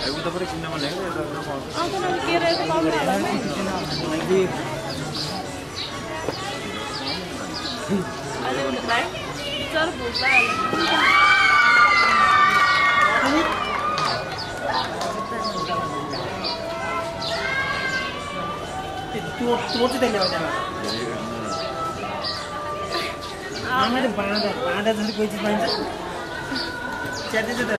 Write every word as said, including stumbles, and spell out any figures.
उता पनि किन्न मन लाग्यो यता पनि पाउँछ अँ त के रहेछ पाउनु होला नि अहिले उनीहरूलाई चर भोक लाग्यो त्यो त्यो चाहिँ त्यसले गर्दा आमाले बाँधा बाँधा जस्तो कोही चिज पाइन्छ च्याटे चाहिँ